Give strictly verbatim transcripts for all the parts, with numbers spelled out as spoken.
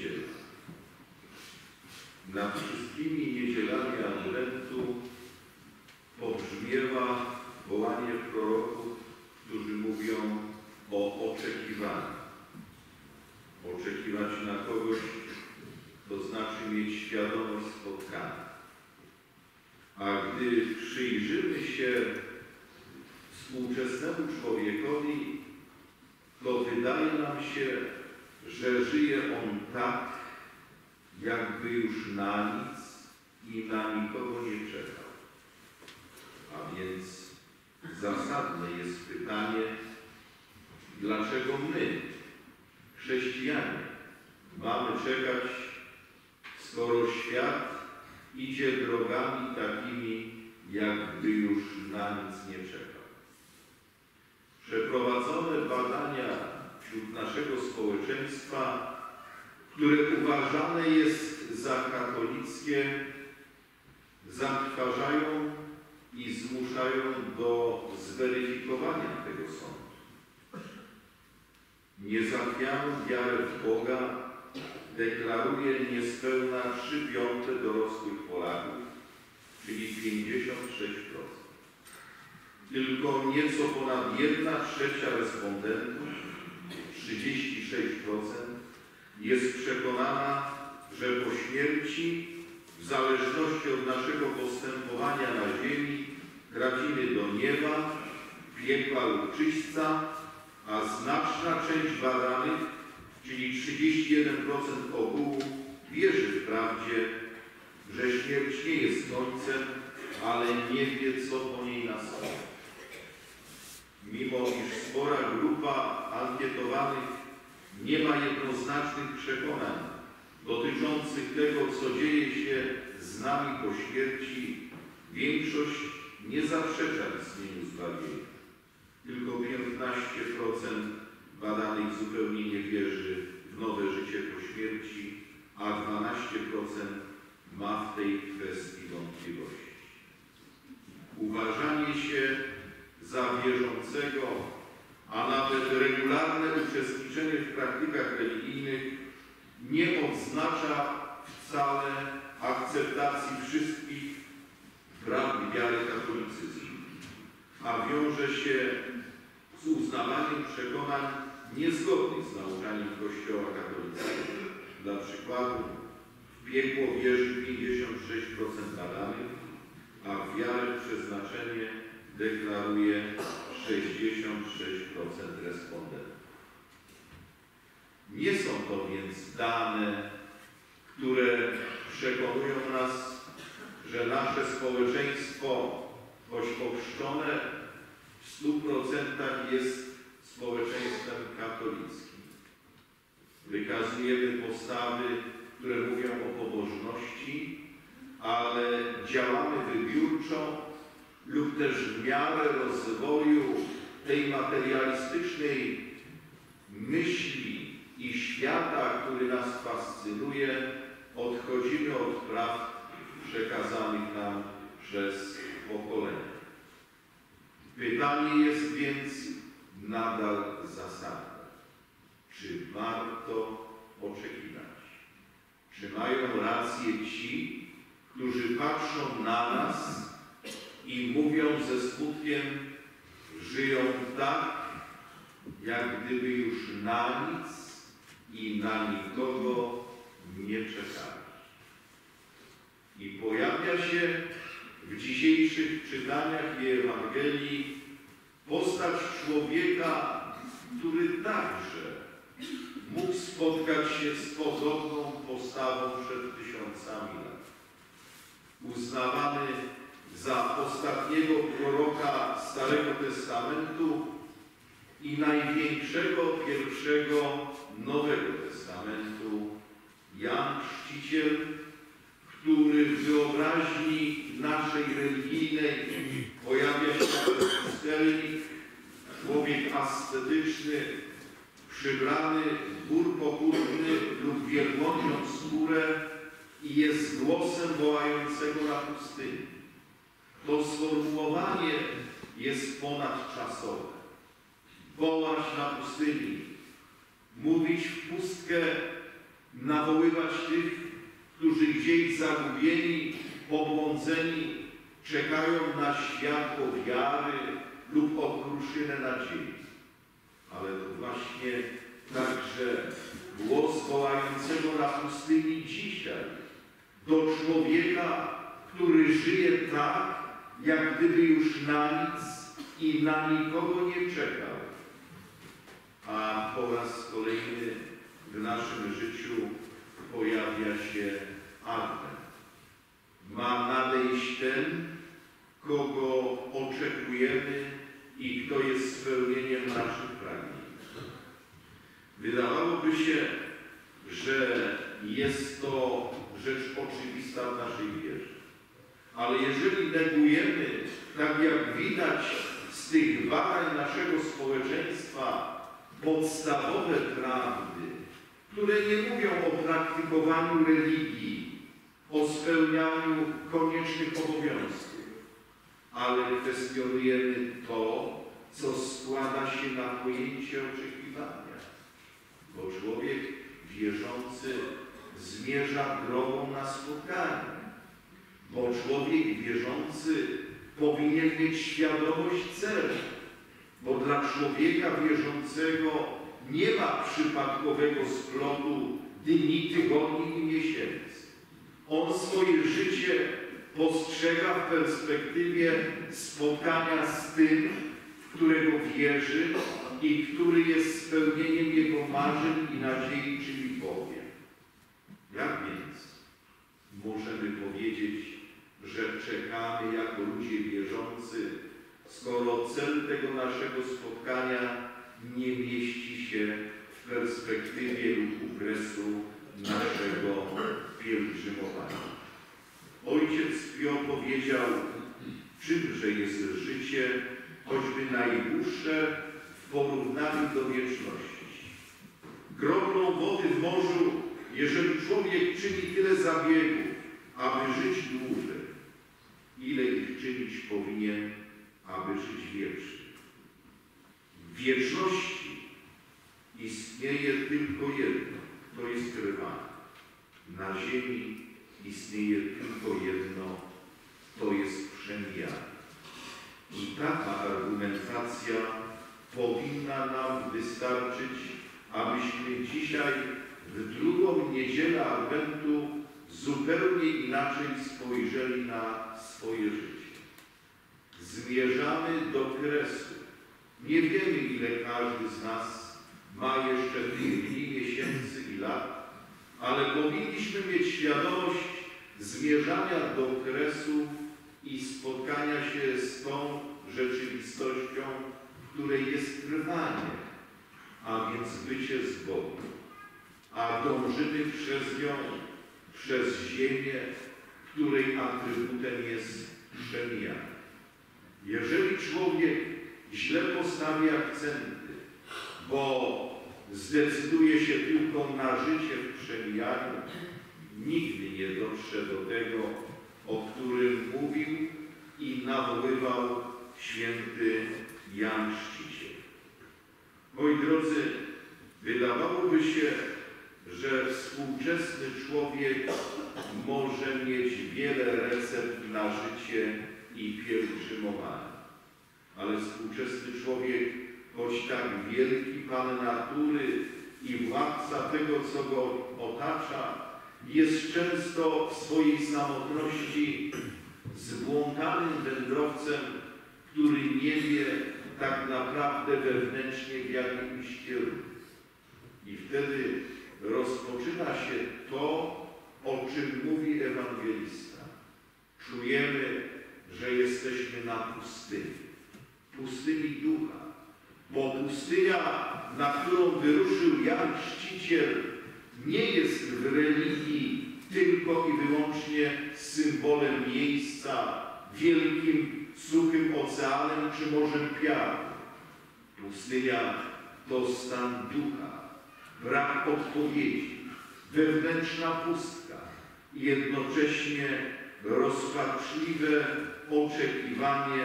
niedziela. Nad wszystkimi niedzielami Adwentu pobrzmiewa wołanie proroków, którzy mówią o oczekiwaniu. Oczekiwać na kogoś to znaczy mieć świadomość spotkania. A gdy przyjrzymy się współczesnemu człowiekowi, to wydaje nam się, że żyje on tak, jakby już na nic i na nikogo nie czekał. A więc zasadne jest pytanie, dlaczego my, chrześcijanie, mamy czekać, skoro świat idzie drogami takimi, jakby już na nic nie czekał. Przeprowadzone badania wśród naszego społeczeństwa, które uważane jest za katolickie, zatrważają i zmuszają do zweryfikowania tego sądu. Niezachwianą wiarę w Boga deklaruje niespełna trzy piąte dorosłych Polaków, czyli pięćdziesiąt sześć procent. Tylko nieco ponad jedna trzecia respondentów, trzydzieści sześć procent, jest przekonana, że po śmierci, w zależności od naszego postępowania na ziemi, trafimy do nieba, piekła lub czyśćca, a znaczna część badanych, czyli trzydzieści jeden procent ogółu, wierzy wprawdzie, że śmierć nie jest końcem, ale nie wie, co po niej nastąpi. Mimo iż spora grupa ankietowanych nie ma jednoznacznych przekonań dotyczących tego, co dzieje się z nami po śmierci, większość nie zaprzecza istnieniu zbawienia. Tylko piętnaście procent badanych zupełnie nie wierzy w nowe życie po śmierci, a dwanaście procent ma w tej kwestii wątpliwości. Uważanie się za wierzącego, a nawet regularne uczestniczenie w praktykach religijnych nie oznacza wcale akceptacji wszystkich praw wiary katolicyzmu, a wiąże się z uznawaniem przekonań niezgodnych z nauczaniem Kościoła katolickiego. Dla przykładu, w piekło wierzy pięćdziesiąt sześć procent badanych, a w wiarę przeznaczenie deklaruje sześćdziesiąt sześć procent respondentów. Nie są to więc dane, które przekonują nas, że nasze społeczeństwo, choć ochrzczone, w stu procentach jest społeczeństwem katolickim. Wykazujemy postawy, które mówią o pobożności, ale działamy wybiórczo lub też w miarę rozwoju tej materialistycznej myśli i świata, który nas fascynuje, odchodzimy od praw przekazanych nam przez pokolenia. Pytanie jest więc nadal zasadne. Czy warto oczekiwać? Czy mają rację ci, którzy patrzą na nas i mówią ze smutkiem, żyją tak, jak gdyby już na nic i na nikogo nie czekali? I pojawia się w dzisiejszych czytaniach i Ewangelii postać człowieka, który także mógł spotkać się z podobną postawą przed tysiącami lat. Uznawany za ostatniego proroka Starego Testamentu i największego pierwszego Nowego Testamentu, Jan Chrzciciel, który w wyobraźni naszej religijnej pojawia się jako pustelnik, człowiek ascetyczny, przybrany w bór pochówny lub wielbłądzią skórę i jest głosem wołającego na pustyni. To sformułowanie jest ponadczasowe. Wołać na pustyni, mówić w pustkę nawoływać tych, którzy gdzieś zagubieni, pobłądzeni, czekają na światło wiary lub okruszynę nadziei. Ale to właśnie także głos wołającego na pustyni dzisiaj do człowieka, który żyje tak, jak gdyby już na nic i na nikogo nie czekał. A po raz kolejny w naszym życiu pojawia się Adwent. Ma nadejść ten, kogo oczekujemy i kto jest spełnieniem naszych pragnień. Wydawałoby się, że jest to rzecz oczywista w naszej wierze. Ale jeżeli negujemy, tak jak widać z tych badań naszego społeczeństwa, podstawowe prawdy, które nie mówią o praktykowaniu religii, o spełnianiu koniecznych obowiązków, ale kwestionujemy to, co składa się na pojęcie oczekiwania. Bo człowiek wierzący zmierza drogą na spotkanie. Bo człowiek wierzący powinien mieć świadomość celu. Bo dla człowieka wierzącego nie ma przypadkowego splotu dni, tygodni i miesięcy. On swoje życie postrzega w perspektywie spotkania z tym, w którego wierzy i który jest spełnieniem jego marzeń i nadziei, czyli Bogiem. Jak więc możemy powiedzieć, że czekamy jako ludzie wierzący, skoro cel tego naszego spotkania nie mieści się w perspektywie lub okresu naszego pielgrzymowania? Ojciec Pio powiedział, czymże jest życie, choćby najdłuższe w porównaniu do wieczności. Kroplą wody w morzu, jeżeli człowiek czyni tyle zabiegów, aby żyć dłużej, ile ich czynić powinien, aby żyć wiecznie. W wieczności istnieje tylko jedno, to jest trwanie. Na ziemi istnieje tylko jedno, to jest przemijanie. I taka argumentacja powinna nam wystarczyć, abyśmy dzisiaj w drugą niedzielę Adwentu zupełnie inaczej spojrzeli na swoje życie. Zmierzamy do kresu. Nie wiemy, ile każdy z nas ma jeszcze tych dni, miesięcy i lat, ale powinniśmy mieć świadomość zmierzania do kresu i spotkania się z tą rzeczywistością, w której jest trwanie, a więc bycie z Bogiem. A dążymy przez nią, przez ziemię, której atrybutem jest przemijanie. Jeżeli człowiek źle postawi akcenty, bo zdecyduje się tylko na życie w przemijaniu, nigdy nie dotrze do tego, o którym mówił i nawoływał święty Jan Chrzciciel. Moi drodzy, wydawałoby się, że współczesny człowiek może mieć wiele recept na życie i pielgrzymowanie. Ale współczesny człowiek, choć tak wielki Pan natury i władca tego, co go otacza, jest często w swojej samotności zbłąkanym wędrowcem, który nie wie tak naprawdę wewnętrznie, w jakim iść kierunku. I wtedy rozpoczyna się to, o czym mówi ewangelista. Czujemy, że jesteśmy na pustyni. Pustyni ducha. Bo pustynia, na którą wyruszył Jan Chrzciciel, nie jest w religii tylko i wyłącznie symbolem miejsca, wielkim, suchym oceanem czy morzem piachu. Pustynia to stan ducha, brak odpowiedzi, wewnętrzna pustka i jednocześnie rozpaczliwe oczekiwanie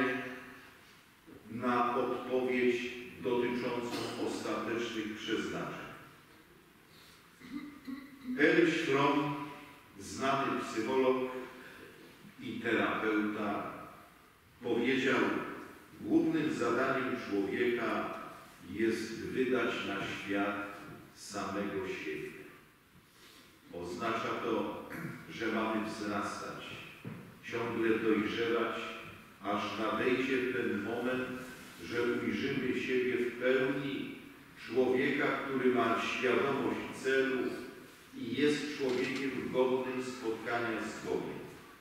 na odpowiedź dotyczącą ostatecznych przeznaczeń. Erich Fromm, znany psycholog i terapeuta, powiedział: głównym zadaniem człowieka jest wydać na świat samego siebie. Oznacza to, że mamy wzrastać, ciągle dojrzewać, aż nadejdzie ten moment, że ujrzymy siebie w pełni, człowieka, który ma świadomość celów i jest człowiekiem godnym spotkania z Bogiem.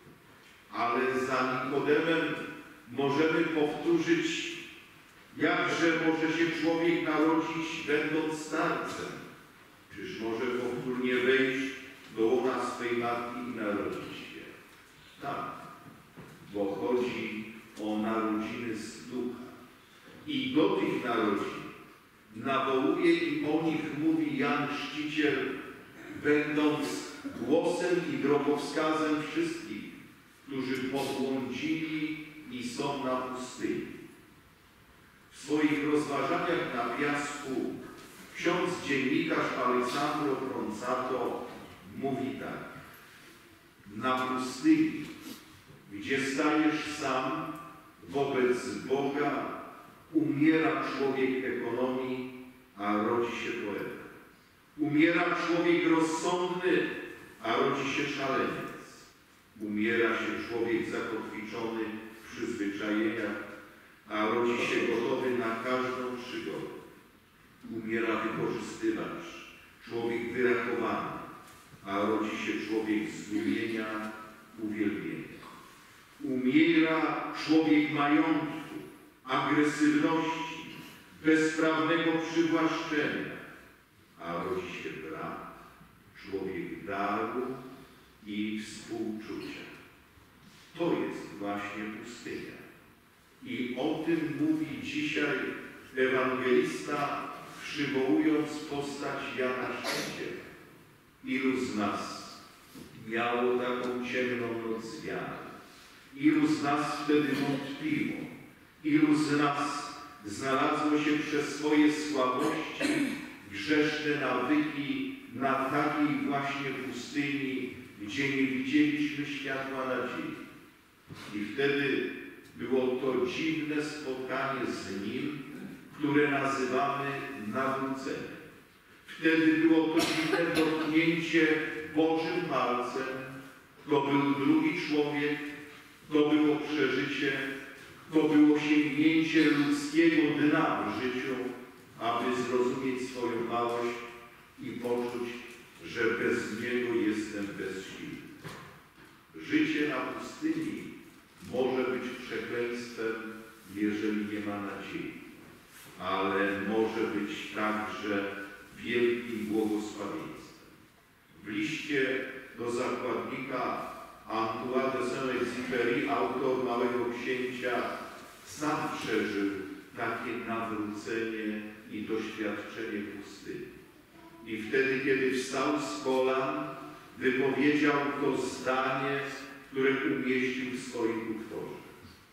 Ale za Nikodemem możemy powtórzyć, jakże może się człowiek narodzić, będąc starcem. Czyż może powtórnie wejść do łona swej matki i narodzić się? Tak, bo chodzi o narodziny z ducha. I do tych narodzin nawołuje i o nich mówi Jan Chrzciciel, będąc głosem i drogowskazem wszystkich, którzy pobłądzili i są na pustyni. W swoich rozważaniach na piasku ksiądz dziennikarz Alessandro Fronzato mówi tak: na pustyni, gdzie stajesz sam wobec Boga, umiera człowiek ekonomii, a rodzi się poeta. Umiera człowiek rozsądny, a rodzi się szaleniec. Umiera się człowiek zakotwiczony w przyzwyczajeniach, a rodzi się gotowy na każdą przygodę. Umiera wykorzystywacz, człowiek wyrachowany, a rodzi się człowiek zdumienia, uwielbienia. Umiera człowiek majątku, agresywności, bezprawnego przywłaszczenia, a rodzi się brat, człowiek daru i współczucia. To jest właśnie pustynia. I o tym mówi dzisiaj ewangelista, przywołując postać Jana Chrzciciela. Ilu z nas miało taką ciemną noc wiary? Ilu z nas wtedy wątpiło? Ilu z nas znalazło się przez swoje słabości, grzeszne nawyki na takiej właśnie pustyni, gdzie nie widzieliśmy światła nadziei? I wtedy było to dziwne spotkanie z Nim, które nazywamy nawróceniem. Wtedy było to dziwne dotknięcie Bożym palcem. To był drugi człowiek, to było przeżycie, to było sięgnięcie ludzkiego dna w życiu, aby zrozumieć swoją małość i poczuć, że bez Niego jestem bezsilny. Życie na pustyni może być przekleństwem, jeżeli nie ma nadziei, ale może być także wielkim błogosławieństwem. W liście do zakładnika Antoine de Saint-Exupéry, autor Małego Księcia, sam przeżył takie nawrócenie i doświadczenie pustyni. I wtedy, kiedy wstał z kolan, wypowiedział to zdanie, które umieścił w swoim utworze.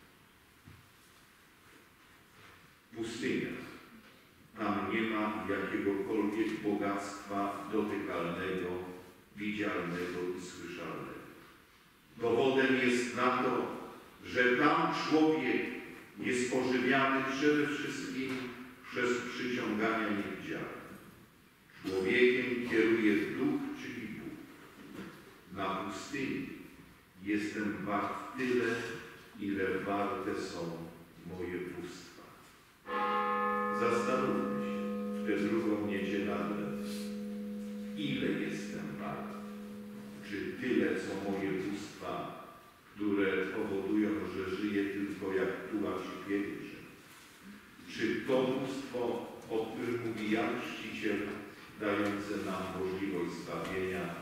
Pustynia. Tam nie ma jakiegokolwiek bogactwa dotykalnego, widzialnego i słyszalnego. Dowodem jest na to, że tam człowiek jest pożywiany przede wszystkim przez przyciągania niewidzialne. Człowiekiem kieruje duch, czyli Bóg. Na pustyni jestem wart tyle, ile warte są moje bóstwa. Zastanówmy się w tę drugą niedzielę, ile jestem wart. Czy tyle, co moje bóstwa, które powodują, że żyję tylko jak tułacz i pielgrzym? Czy to bóstwo, o którym mówi Jan Chrzciciel, dające nam możliwość zbawienia,